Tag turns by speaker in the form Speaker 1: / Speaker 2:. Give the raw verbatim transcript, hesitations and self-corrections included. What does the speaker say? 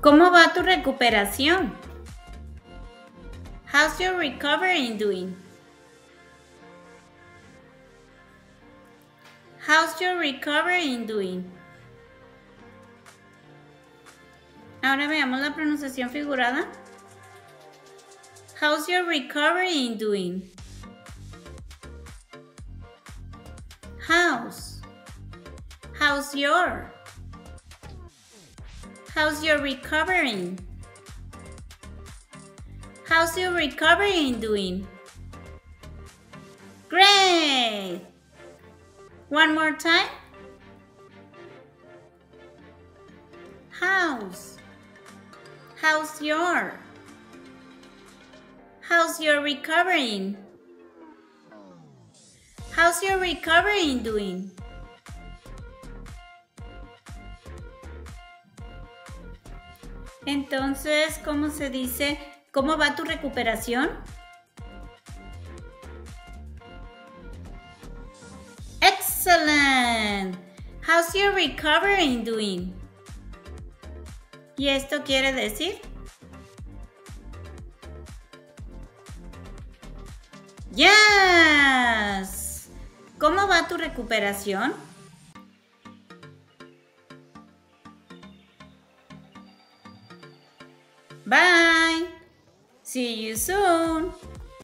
Speaker 1: ¿Cómo va tu recuperación? How's your recovery doing? How's your recovery doing? Ahora veamos la pronunciación figurada. How's your recovery doing? How's? How's your? How's your recovering? How's your recovery doing? Great! One more time. How's? How's your? How's your recovering? How's your recovery doing? Entonces, ¿cómo se dice? ¿Cómo va tu recuperación? Excellent! How's your recovery doing? ¿Y esto quiere decir? Yes! ¿Cómo va tu recuperación? Bye! See you soon!